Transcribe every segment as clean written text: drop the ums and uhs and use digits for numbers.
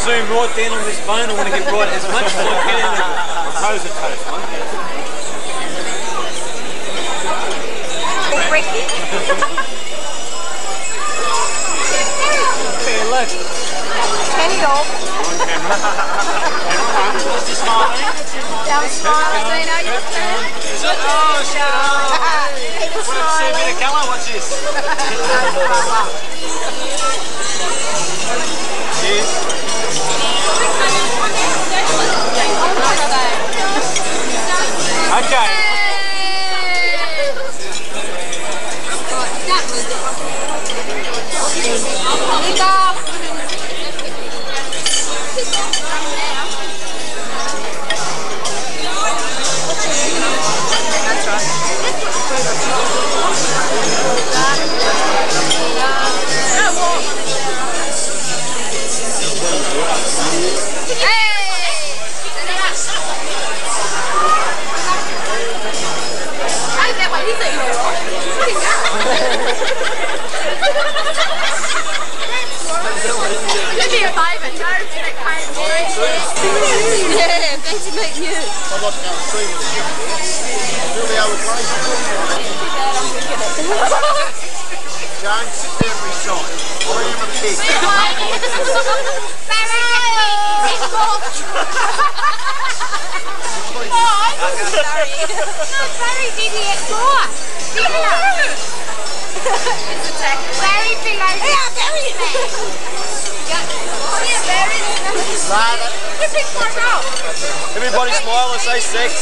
zoom right down on this bone. I want to get right as much as I can out of it. My toes are toast, mate. Ricky. Hey, look. Kenny dog. What's your smile? That was smiling, so you know you're a fan. Oh, shut up. He was Want to see a bit of colour? Watch this. Cheers. Okay. Yeah, thanks to meet you. I'd like to go and see you. Really Jane, sit there every side. I am a pig. Barry did it before. Barry below. Yeah, Barry. Yeah, Barry. Everybody smile and say sex.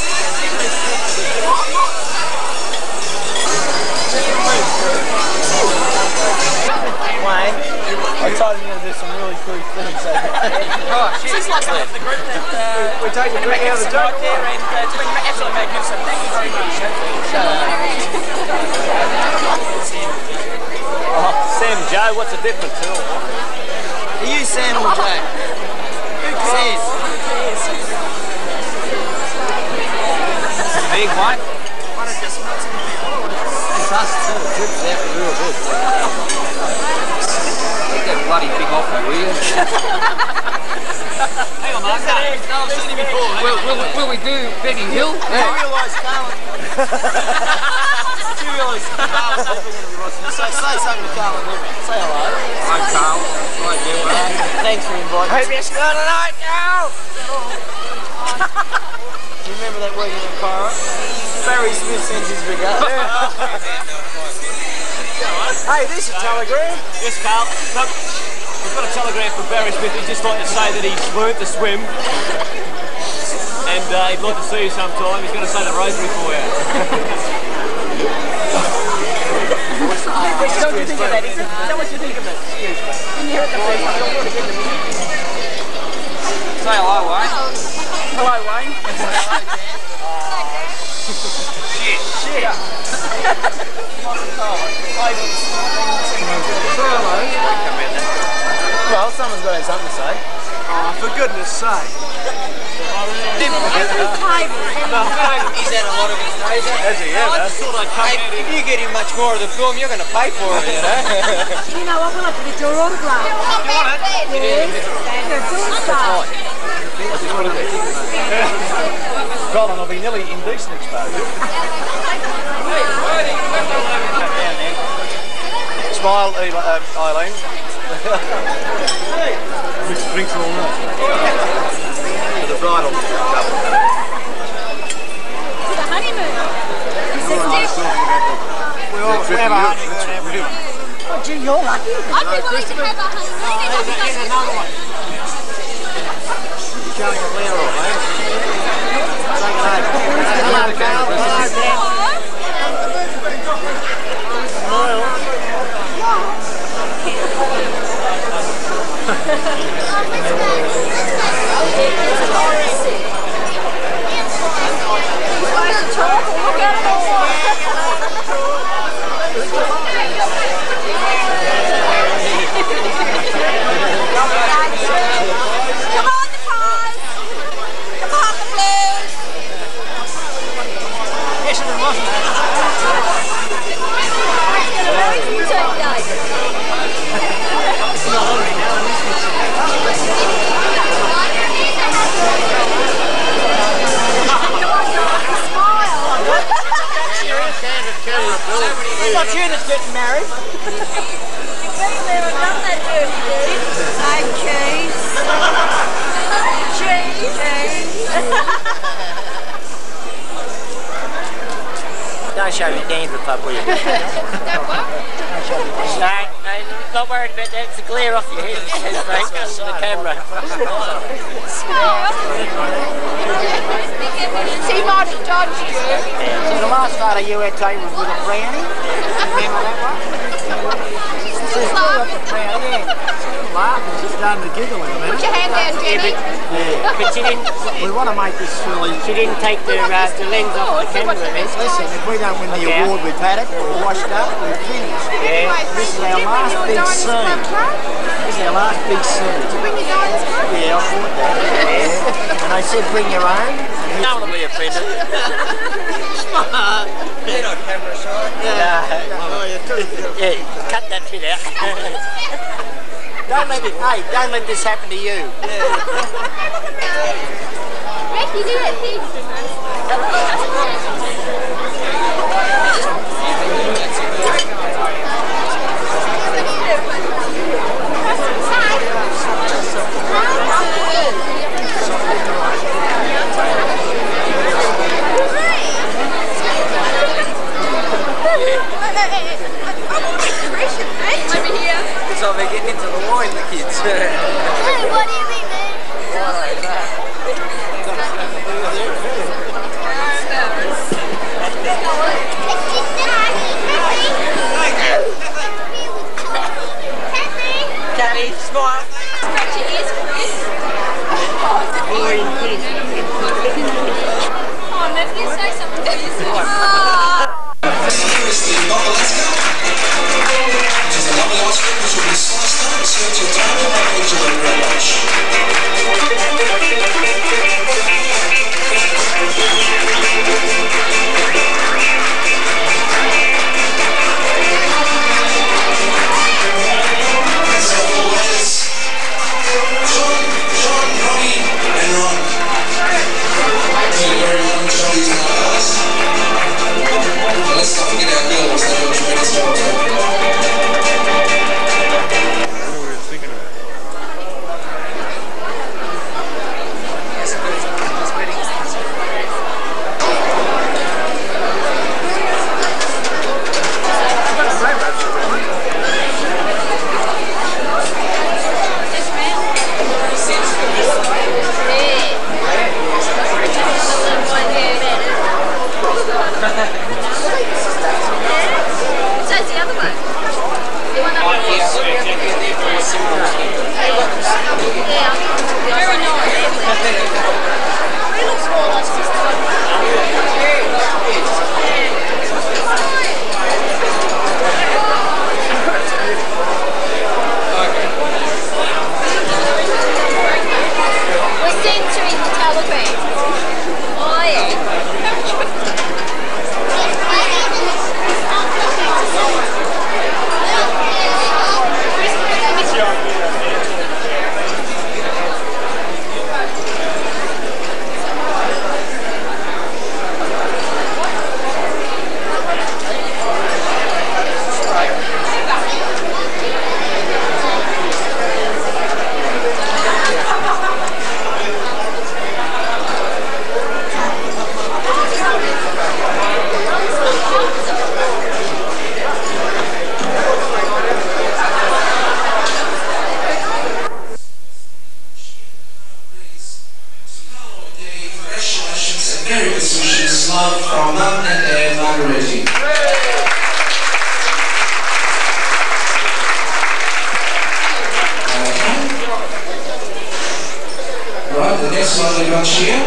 Wayne, I told him to do some really cool things. So. Oh, shit. It's like the group that We're taking the drink out of the right joke. there, and it's been absolutely magnificent. Thank you very much. Shut up. Oh, Sam Joe, what's the difference? Are you Sam or Joe? Who cares? Big one. It's us too. The drip's out real good. Take that bloody thing off me, will you? Hang on, Mark. I've seen him before. Will we do Benny Hill? I realise Carlin. Do you realise Carl's never going to be watching? Say something to Carlin. Say hello. Hi, Carl. Hi, Jim. Thanks for inviting me. Hope you're still tonight, Carl. You remember that week in the car? Barry Smith sends his regard. Hey, this is a telegram. Yes, Carl. Look, we've got a telegram from Barry Smith. He'd just like to say that he's learnt to swim. And he'd like to see you sometime. He's going to say the rosary for you. What do you think of that? Is that what you think of it? Excuse me. Can you hear it the first time? I don't want to get the music. Say hello, Wayne. Hello, Wayne. Shit. Shit. Well, someone's got to have something to say. Oh, for goodness sake. Every time. He's had a lot of his days. Has he? Yeah, I just thought I'd come out If you get him much more of the film, you're going to pay for it, you know? You know what? We'll have to get your autograph. You want it? Yes. You're a good star. Colin, I'll be nearly indecent exposure. Smile, Eileen. Drinks all night. For the bridal couple. To the honeymoon. We all have a honeymoon every year. Oh, gee, you're lucky. I'd be willing to have a honeymoon. Another one. You're showing the clear off, eh? Take it over. Hello, Carl. Hello, Dan. Come on, the blues. Yes, it was. It's not you that's getting married. You've been there and done that dirty deed. Hey, cheese. Cheese. Don't show me Denver pub, will you? Don't what? No, not worried about that. It's a glare off your head, Frank, on the camera. He might have dodged you. So the last photo you had taken was with a brownie. Remember that one? Still laughing. Brownie, yeah. Still laughing. She's starting to giggle in a minute. Put your hand down, Jenny. But she didn't. We want to make this really... She didn't take the lens off the camera. Listen, if we don't win the award with Paddock or washed up, we're finished. Yeah. This is our last big scene. This is our last big scene. Did you bring your Diners Club? Yeah, I bought that. Yeah. And they said bring your own. No one will be offended. They're not camera shy. Yeah, cut that bit out. Don't let this happen to you. Rick, you did it. Over here. So they're getting into the wine, the kids. Hey, what do you mean, man? Kathy, smile. Scratch your ears, Chris. Oh, Nick, you say something to yourself. Here is the Boccolesca, which is a lovely ice cream which will be sliced up and served to your table and enjoy very As always, John, Robbie and Ron. Thank you very much, Johnny's in our house. Let's not forget our girls, they were tremendous job too. Merry Christmas, love from Mum and Dad Margaretti. Right, the next lovely bunch here.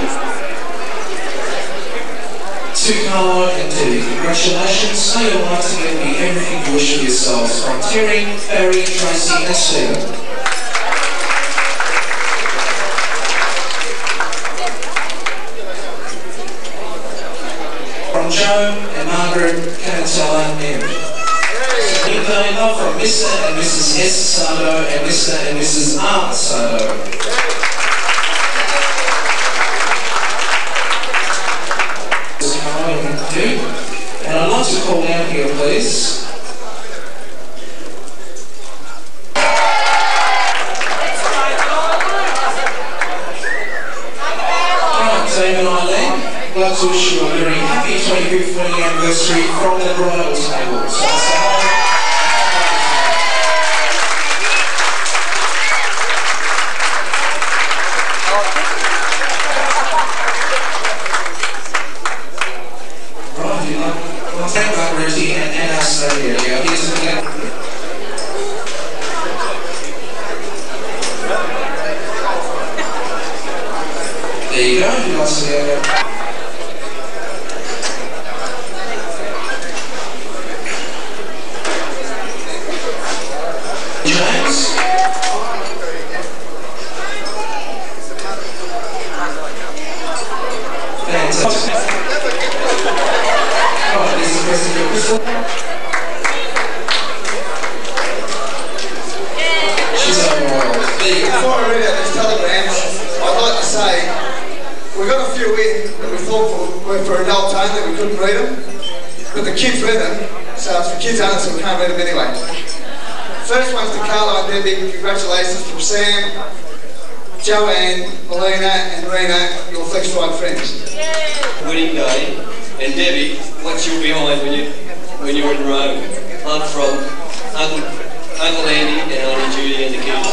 To Carlo and Debbie, congratulations. May your life together be everything you wish for yourselves. From Terry, Barry, Tracy and Stephen. From Joe and Margaret Canatella M. New family love from Mr. and Mrs. S. Sardo and Mr. and Mrs. R. Sardo. And a like to call down here, please. David and Eileen, I'd like to wish you a very happy 25th wedding anniversary from the bridal tables. Right, thank God, Ruthie and Anna Stadia. Here's the there you go, if you'd like to see that. James. Fantastic. Right, this is the rest of your crystal. She's overall. Before I read out these telegrams, I'd like to say we got a few in that we thought were for adults only, we couldn't read them, but the kids read them, so it's for kids only, so we can't read them anyway. First one's to Carla and Debbie, congratulations from Sam, Joanne, Melina and Rena, your Flex Ride friends. Wedding day, and Debbie, what's you behind when you were in Rome? Love from Uncle Andy and Auntie Judy and the kids.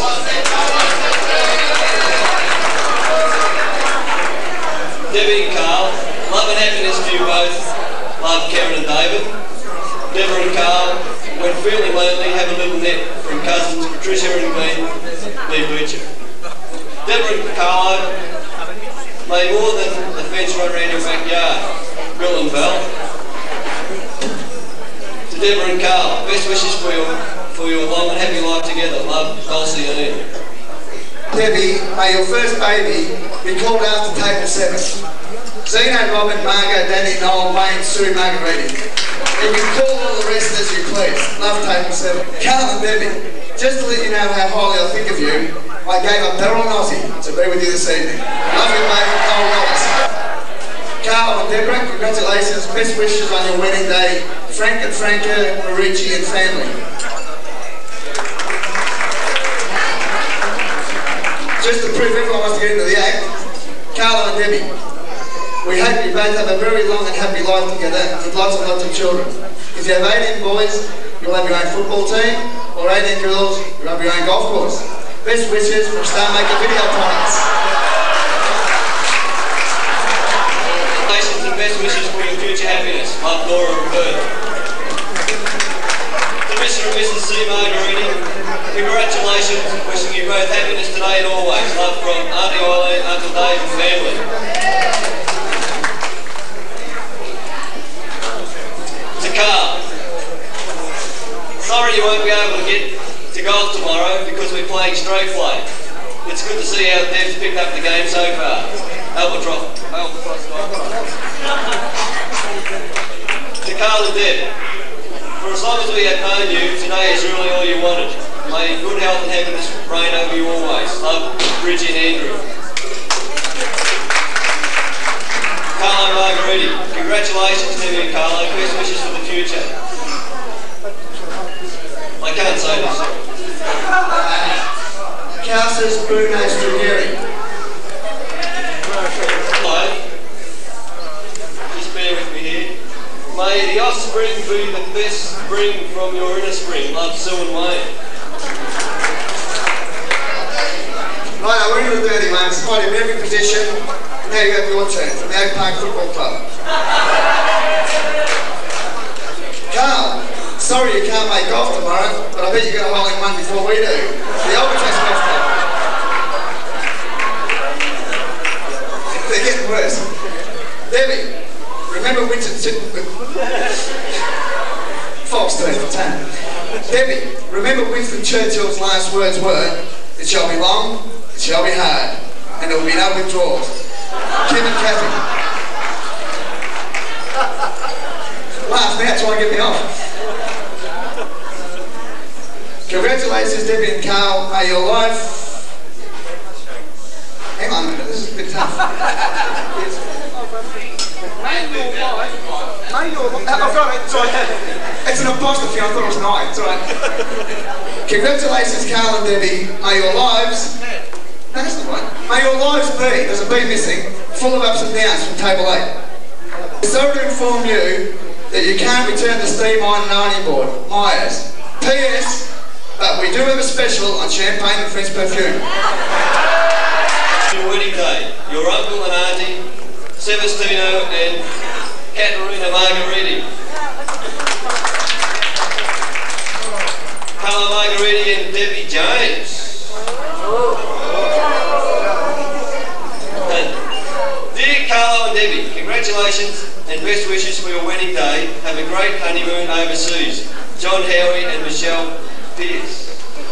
Debbie and Carl, love and happiness to you both. Love Karen and David. Deborah and Carl, when feeling lonely, have a little nip from cousins Patricia and Glenn Butcher. Deborah and Carl, may more than the fence run around your backyard. Bill and Val. To Deborah and Carl, best wishes for your long and happy life together. Love, Dulcie and Ian. Debbie, may your first baby be called after table 7. Zeno, Robin, Margot, Danny, Noel, Wayne, Sue, Margariti. You can call all the rest as you please. Love table 7. Carl and Debbie, just to let you know how highly I think of you, I gave up Daryl and Ozzy to be with you this evening. Love you, mate, Noel Roberts. Carl and Deborah, congratulations, best wishes on your wedding day. Frank and Franca, Marici and family. Just to prove everyone wants to get into the act, Carla and Debbie, we hope you both have a very long and happy life together with lots and lots of children. If you have 18 boys, you'll have your own football team, or 18 girls, you'll have your own golf course. Best wishes from Starmaker Videotronics. Congratulations and best wishes for your future happiness. Love, Laura and Bert. To Mr. and Mrs. C. Margariti, congratulations, wishing you both happiness today and always. Love from Auntie Eileen, Uncle Dave and family. To Carl, sorry you won't be able to get to golf tomorrow because we're playing stroke play. It's good to see how Dev's picked up the game so far. Albatross To Carl and Dev, for as long as we have known you, today is really all you wanted. May good health and happiness reign over you always. Love, Bridgie and Andrew. Carlo and Margariti, congratulations Debbie and Carlo, best wishes for the future. I can't say this. Casas Bruno Strugeri. Hello. Just bear with me here. May the offspring be the best spring from your inner spring. Love, Sue and Wayne. Right, we're into the dirty ones. Fight in every position. Now you have your turn from the Oak Park Football Club. Carl, sorry you can't make golf tomorrow, but I bet you got a hole in one before we do. The Albatross Golf Club. They're getting worse. Debbie, remember Winston... Fox 3 for 10. Debbie, remember Winston Churchill's last words were, it shall be long, it shall be hard, and there will be no withdrawals. Kim and Kathy. Laugh now, try and get me off. Congratulations, Debbie and Carl. May your life... Hang on a minute, this is a bit tough. I've got it. Sorry. It's an apostrophe. I thought it was an I. It's all right. Congratulations, Carl and Debbie. May your lives... No, that's not right. May your lives be, there's a B missing, full of ups and downs from table 8. So to inform you that you can't return the steam iron and ironing board, Myers. P.S. But we do have a special on champagne and French perfume. Your wedding day, your uncle and auntie, Sevastino and Caterina Margheriti. Carlo Margheriti and Debbie James. Dear Carlo and Debbie, congratulations and best wishes for your wedding day. Have a great honeymoon overseas. John Howie and Michelle Pierce.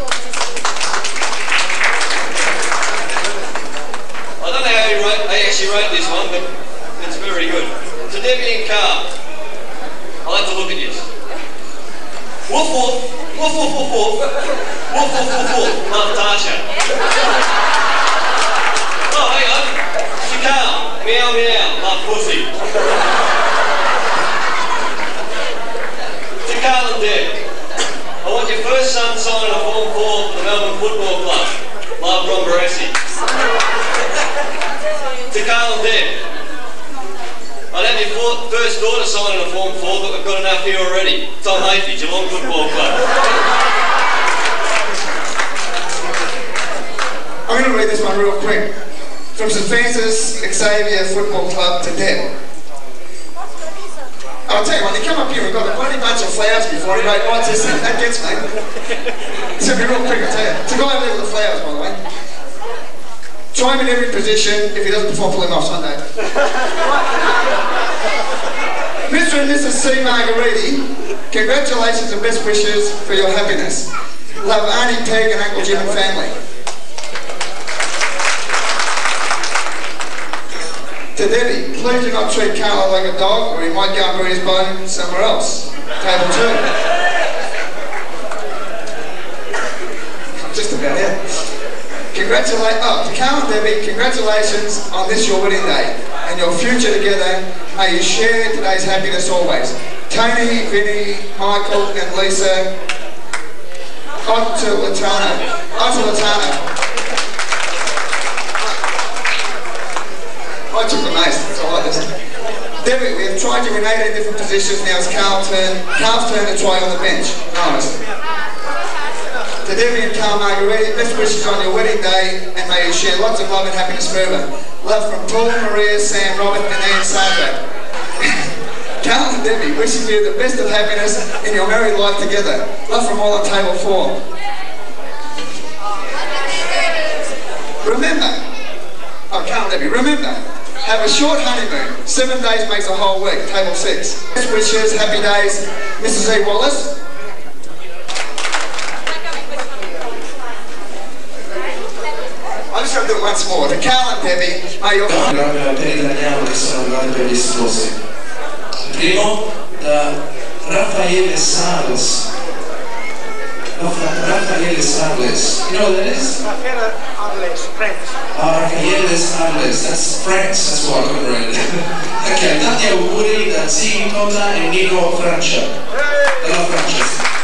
I don't know how he actually wrote this one, but it's very good. To Debbie and Carl, I'll have to look at you. Woof woof, woof woof woof woof, woof woof woof woof, love Tasha. Oh, hang on. To Carl, meow meow, love pussy. To Carl and Deb, I want your first son signing a Form 4 for the Melbourne Football Club. Love, Ron Barassi. To Carl and Deb, I'd have your first daughter signing a Form 4, but we've got enough here already. Tom Hafey, Geelong Football Club. I'm going to read this one real quick. From St Francis Xavier Football Club to Deb. I'll tell you what, you come up here, we've got a bloody bunch of flowers before he wrote, what's this? That gets me. It's going to be real quick, I'll tell you. It's a guy over there with the flowers, by the way. Try him in every position. If he doesn't perform, pull him off Sunday. Mr. and Mrs. C. Margheriti, congratulations and best wishes for your happiness. Love Auntie Peg and Uncle Jim and family. To Debbie, please do not treat Carlo like a dog or he might go and bury his bone somewhere else. Table 2. Just about it. To Carl and Debbie, congratulations on this your wedding day and your future together. May you share today's happiness always. Tony, Vinny, Michael and Lisa Ottolatano. I took the most, so I like this. Debbie, we have tried you in 18 different positions, now it's Carl's turn to try on the bench. Nice. To Debbie and Carl Margheriti, best wishes on your wedding day and may you share lots of love and happiness forever. Love from Paul, Maria, Sam, Robert and Anne Sarko. Carl and Debbie, wishing you the best of happiness in your married life together. Love from all on table 4. Remember, Carl and Debbie, remember, have a short honeymoon. 7 days makes a whole week. Table 6. Best wishes, happy days, Mrs. E. Wallace. I'm just going to do it once more. To Carl and Debbie, may your... Per italiano che sono arrivati per gli sposi. Primo da Raffaele Sales. Raffaele Sales. You know what that is? Raffaele Arles, France. Raffaele Sales. That's France. That's what I couldn't read. Ok, tanti auguri da zii Tota e Nico Francia. Dalla Francia.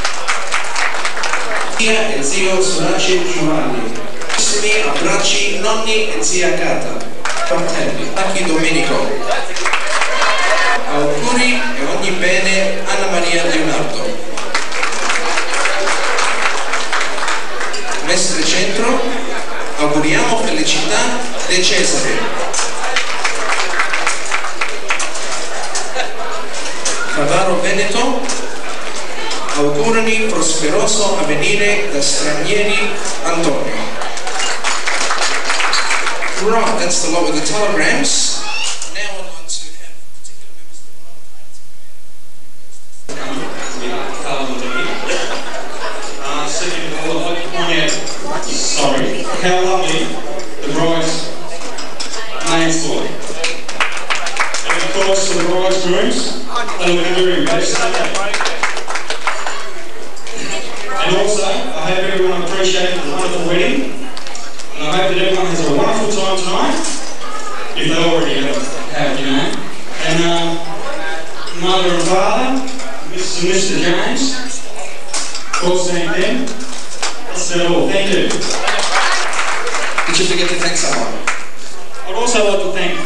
Zia e zio Sonaci Giovanni. Abbracci nonni e zia Cata. Fratelli. Anche Domenico. Auguri e ogni bene Anna Maria Leonardo. Mestre Centro, auguriamo felicità De Cesare. Favaro Veneto, augurami prosperoso avvenire da stranieri Antonio. Right, that's the lot with the telegrams. Now I'd like to have Sorry, how lovely the bride's names for. And of course for the bridegrooms, they look very best. And also, I hope everyone appreciated the wonderful wedding. And I hope that everyone has a wonderful time tonight, if they already have, you know. and mother and father, Mrs. and Mr. James. Of course, thank them. That's all. Thank you. Did you forget to thank someone? I'd also like to thank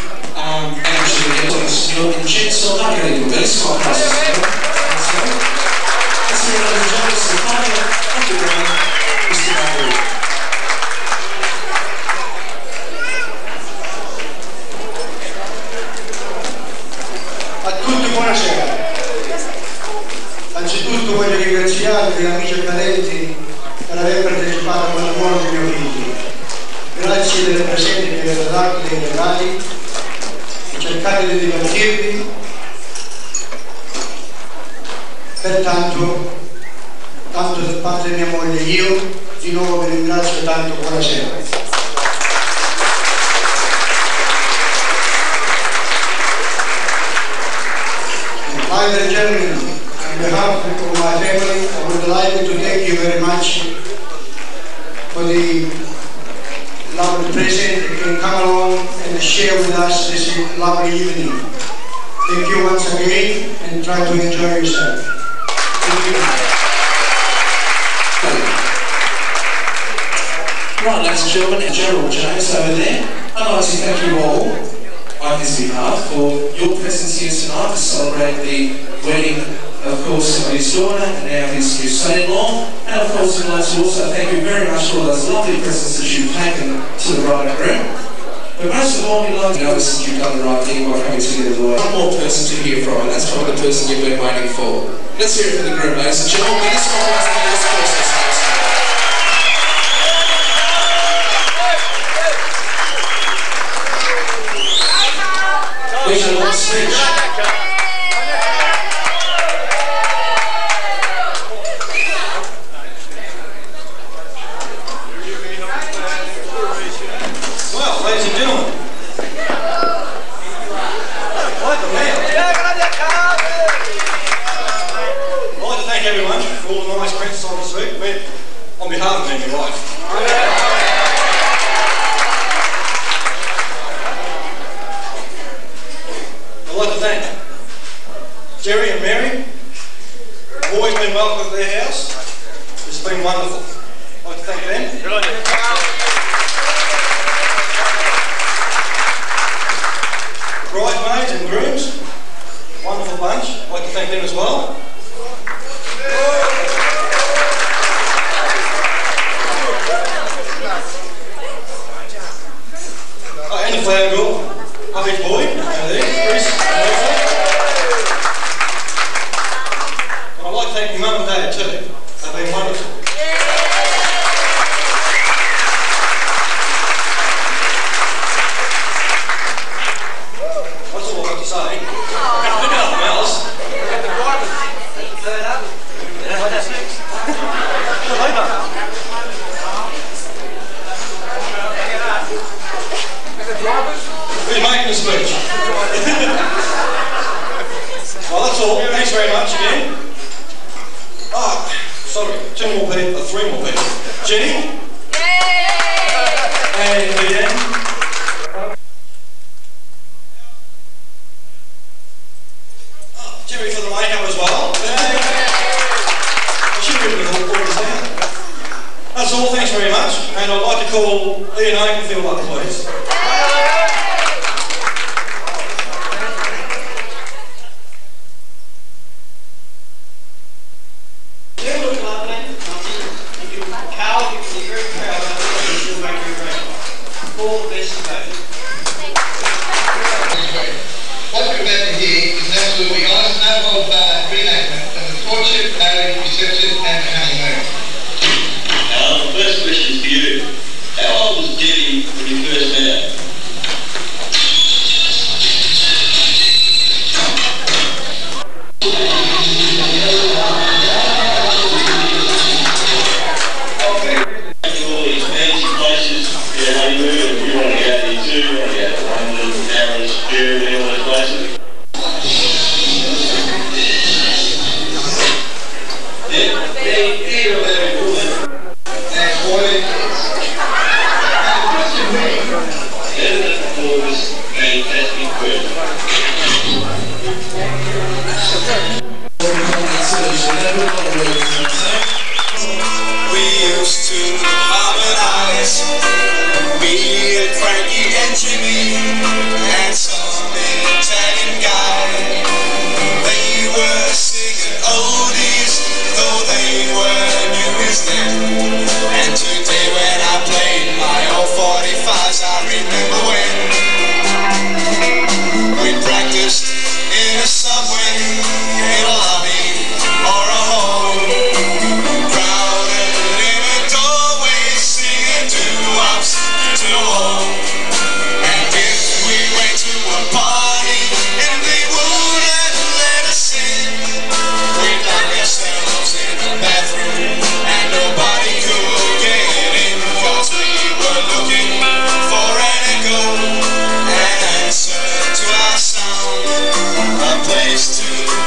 A tutti buonasera. Anzitutto voglio ringraziare gli amici e parenti per aver partecipato al lavoro di mio figlio. Grazie delle presenti di aver dato dei regali e cercate di divertirvi. Pertanto, tanto da parte di mia moglie io, di nuovo vi ringrazio tanto, buonasera. Ladies and gentlemen, on behalf of my family, I would like to thank you very much for the lovely present that can come along and share with us this lovely evening. Thank you once again and try to enjoy yourself. Thank you. Right, ladies and gentlemen, Gerald James over there. I'd like to thank you all on his behalf for your presence here tonight to celebrate the wedding, of course, of his daughter and now his new son-in-law. And of course, we'd like to also thank you very much for all those lovely presents that you've taken to the bride and groom. But most of all, we'd like to know that you've done the right thing by coming together the way. One more person to hear from, and that's probably the person you've been waiting for. Let's hear it for the groom, ladies and gentlemen. This one was the last person. We should all speech. Well, ladies and gentlemen, like the man. I'd like to thank everyone for all the nice presents on the suite. On behalf of me and my wife. I'd like to thank Jerry and Mary. I've always been welcome at their house. It's been wonderful. I'd like to thank them. Good on you. Bridesmaids and grooms, wonderful bunch. I'd like to thank them as well. And the flower girl. Big boy, over there, Chris, and I'd like to thank my mum and dad too. They've been wonderful. That's all I've got to say. Nothing else. Who's making the speech? Well, that's all. Thanks very much again. Oh, sorry, three more people. Jenny? And Leanne? Oh, Jerry for the makeup as well. I should have written all this down. That's all, thanks very much. And I'd like to call Ian Oakenfield up, please. What we're about to hear is an absolutely honest, no holds barred reenactment of the courtship, marriage, reception and the honeymoon. Now, the first question is for you. How old was Debbie when you first met her? All these fancy places, yeah, honeymoon, you want to go there too, you want to go to London, Paris, Germany, all those places. Fantastic person. We used to harmonize, me and Frankie and Jimmy and some Italian guy. They were singing oldies, though they were new as then. And today when I played my old 45s, I remember when we practiced in a subway, in a lobby, or a hall, crowded in a doorway, singing doo-wops to the wall. And if we went to a party and they wouldn't let us in, we'd lock ourselves in the bathroom and nobody could get in, 'cause we were looking for an echo, an answer to our sound, a place to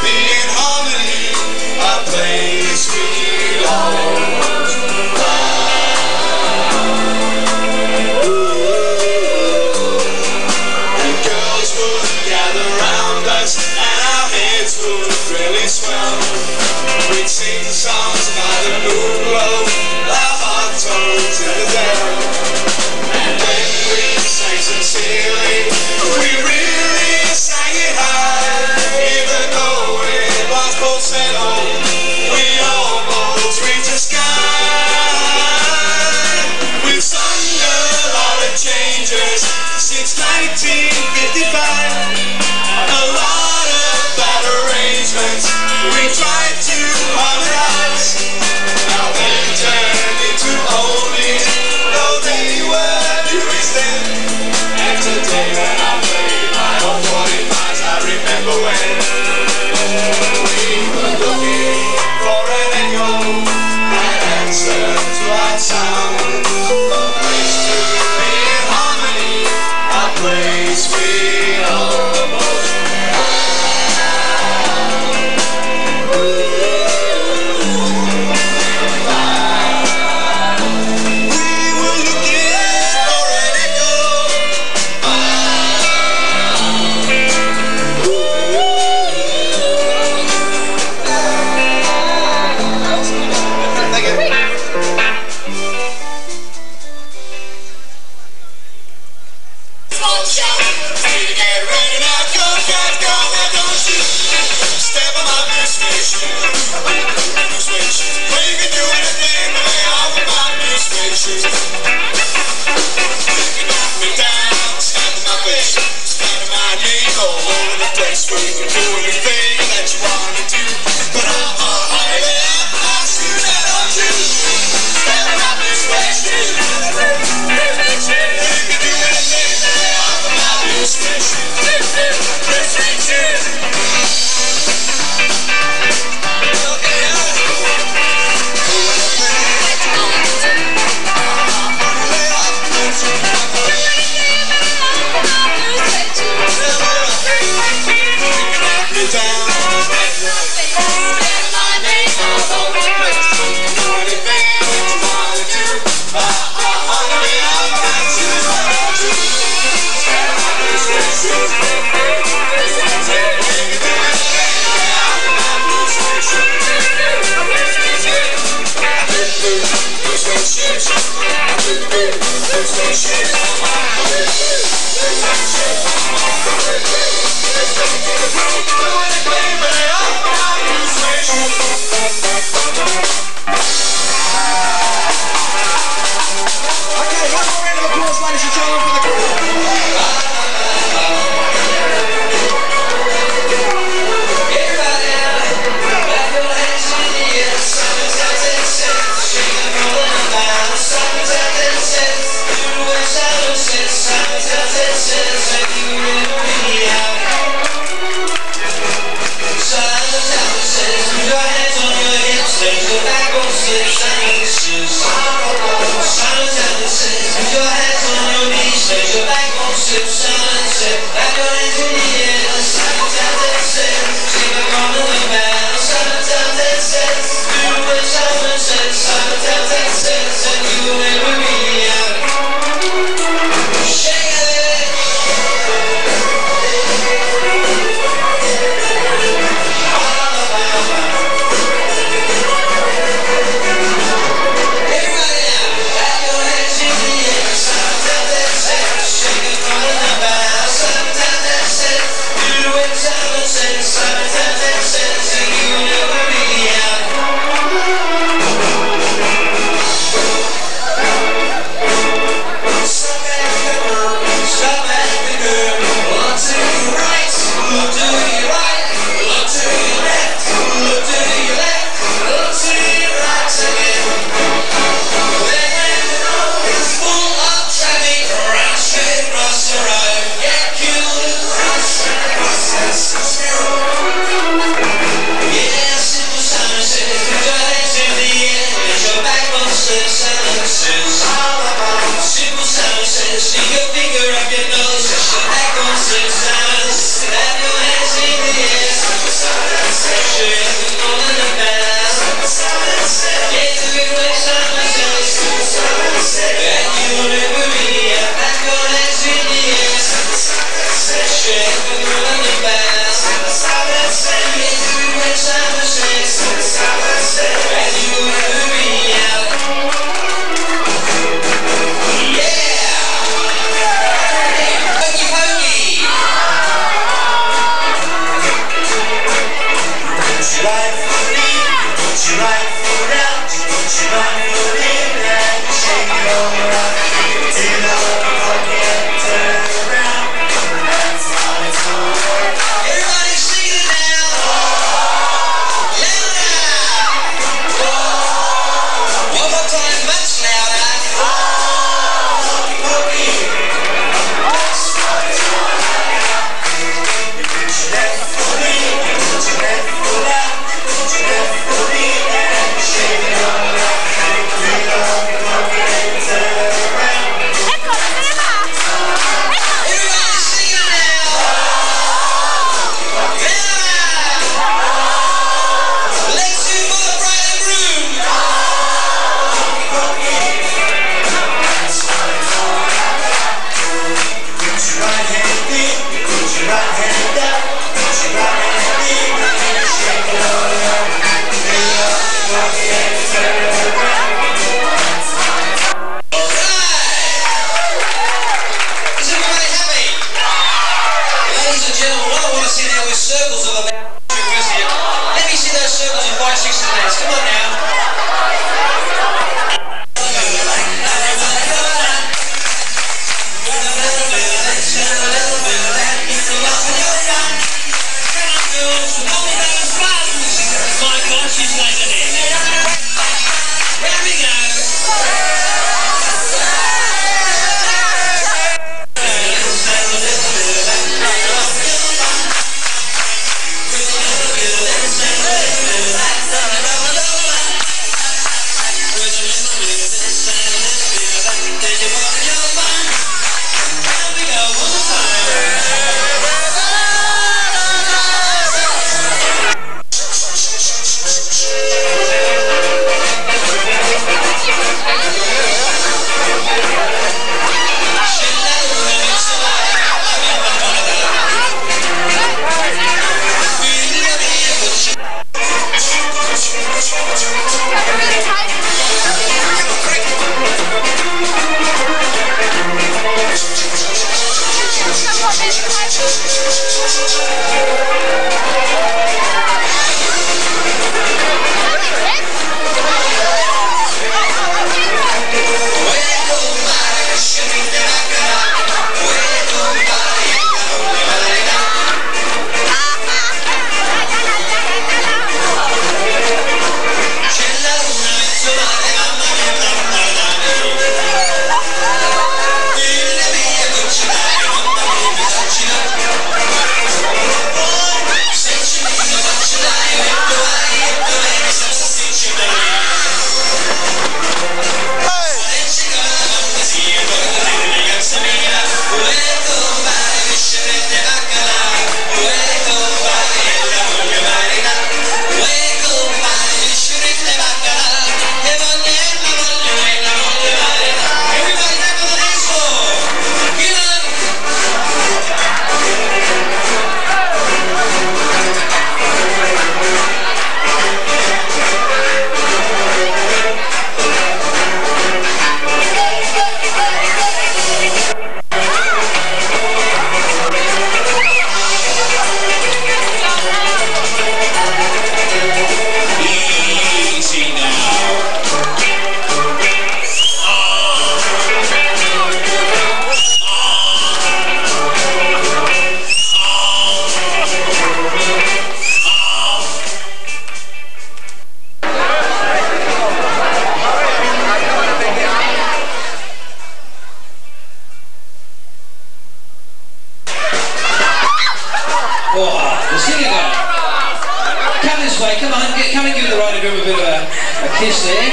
groom a bit of a kiss there.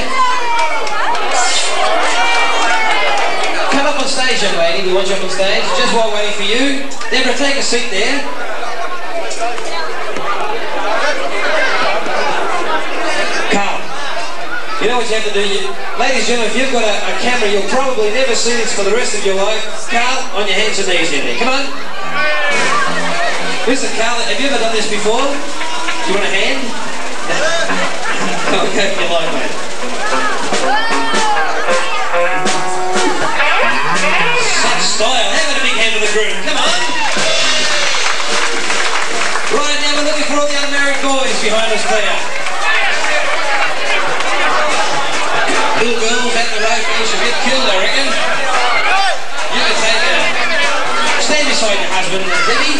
Come up on stage, young lady. We want you up on stage. Just while waiting for you. Deborah, take a seat there. Carl, you know what you have to do? Ladies and gentlemen, if you've got a camera, you'll probably never see this for the rest of your life. Carl, on your hands and knees in there. Come on. Listen, Carl, have you ever done this before? Do you want a hand? Okay, if you like, mate. Such style. Have a big hand to the groom. Come on. Right, now we're looking for all the unmarried boys behind us there. Little girls out the road, you should get killed, I reckon. You can take a... Stand beside your husband, Debbie.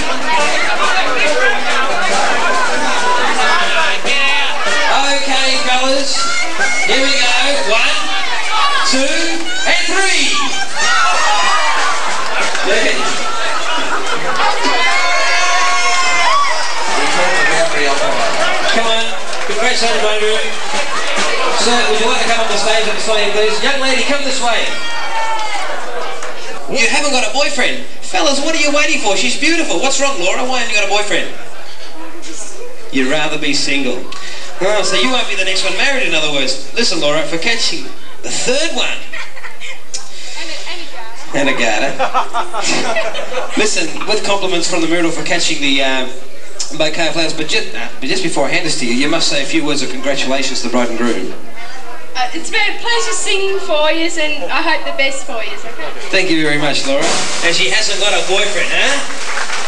Okay, fellas. Here we go. 1, 2, and 3. Good. Come on. Congratulations, my room. Sir, would you like to come up the stage at the side, please? Young lady, come this way. You haven't got a boyfriend. Fellas, what are you waiting for? She's beautiful. What's wrong, Laura? Why haven't you got a boyfriend? You'd rather be single. Oh, so you won't be the next one married, in other words. Listen, Laura, for catching the third one. And a garter. Listen, with compliments from the Myrtle for catching the bouquet of flowers, but just before I hand this to you, you must say a few words of congratulations to the bride and groom. It's been a pleasure singing for you, and I hope the best for you. Okay? Thank you very much, Laura. And she hasn't got a boyfriend, huh?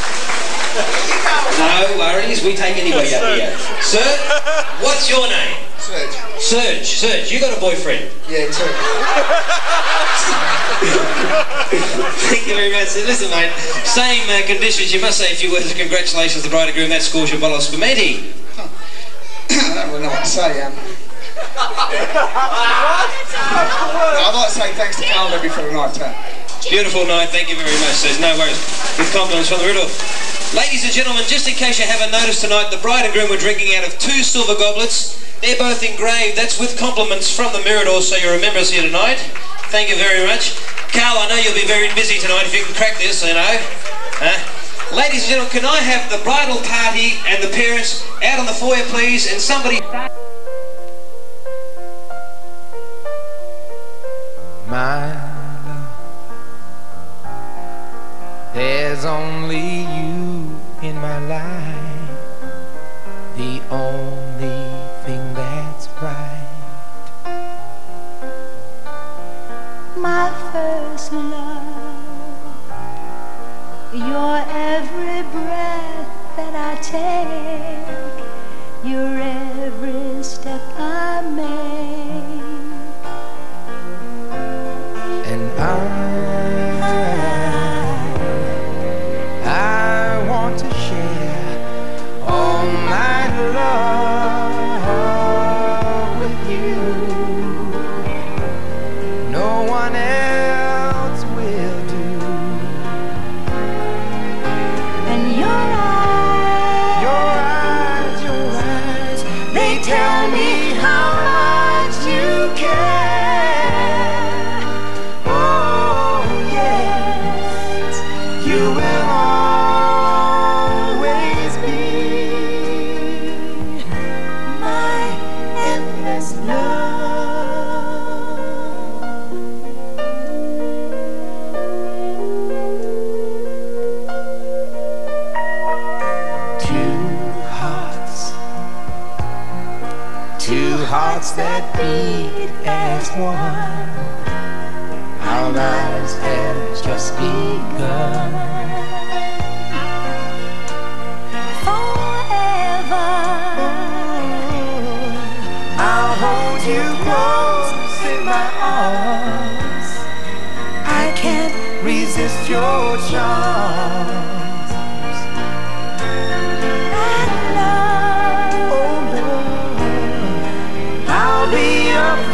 No worries, we take anybody up here. Sir, what's your name? Serge. Serge. Serge, you got a boyfriend? Yeah, too. Thank you very much. Listen, mate, same conditions, you must say a few words of congratulations to the bride and groom. That scores your bottle of spumante. I don't really know what to say, I'd like to say thanks to Carl Debbie for the night, too. Beautiful night, thank you very much. There's no worries. With compliments from the Riddle. Ladies and gentlemen, just in case you haven't noticed tonight, the bride and groom were drinking out of 2 silver goblets. They're both engraved. That's with compliments from the Mirador, so you remember us here tonight. Thank you very much. Carl, I know you'll be very busy tonight if you can crack this, you know. Ladies and gentlemen, can I have the bridal party and the parents out on the foyer, please, and somebody... My love, there's only you in my life, the only thing that's right. My first love, your every breath that I take, your every step I make. I want to share all my love with you. No one else will do. And your eyes, they tell me how much you care. Hearts that beat as one. Our lives have just begun. Forever, I'll hold you close in my arms. I can't resist your charms. and love, Oh Lord, I'll be your